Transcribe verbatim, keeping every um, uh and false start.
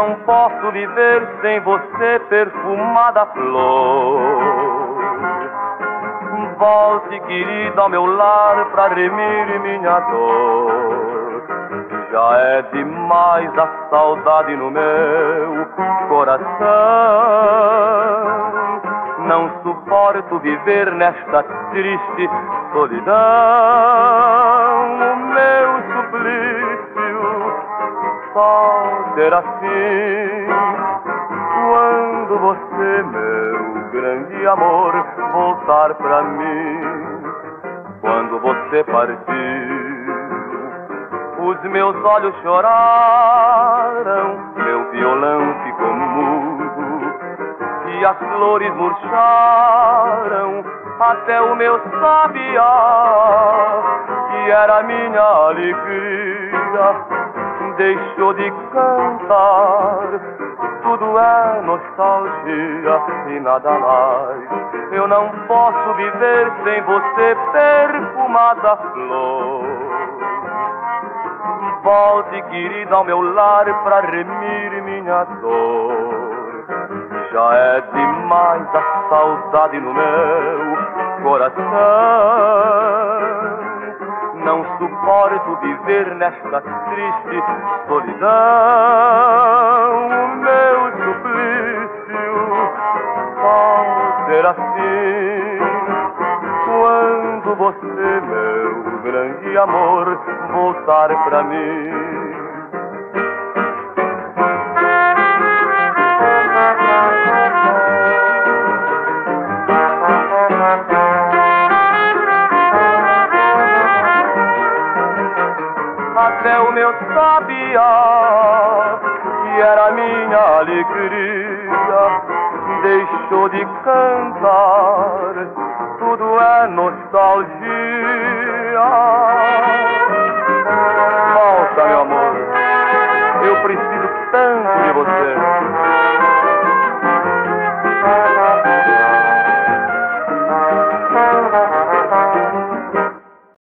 não posso viver sem você, perfumada flor. Volte, querida, ao meu lar pra remir minha dor. Já é demais a saudade no meu coração. Não suporto viver nesta triste solidão. O meu suplício só será fim quando você, meu grande amor, voltar pra mim. Quando você partir, os meus olhos choraram, meu violão ficou mudo e as flores murcharam, até o meu sabiá, que era minha alegria, deixou de cantar. Tudo é nostalgia e nada mais. Eu não posso viver sem você, perfumada flor. Volte, querida, ao meu lar pra remir minha dor. Já é demais a saudade no meu coração. Não suporto viver nesta triste solidão. O meu suplício só será assim quando você, meu grande amor, voltar pra mim. Até o meu sabiá, que era minha alegria, deixou de cantar. Tudo é nostalgia. Volta, meu amor, eu preciso tanto de você.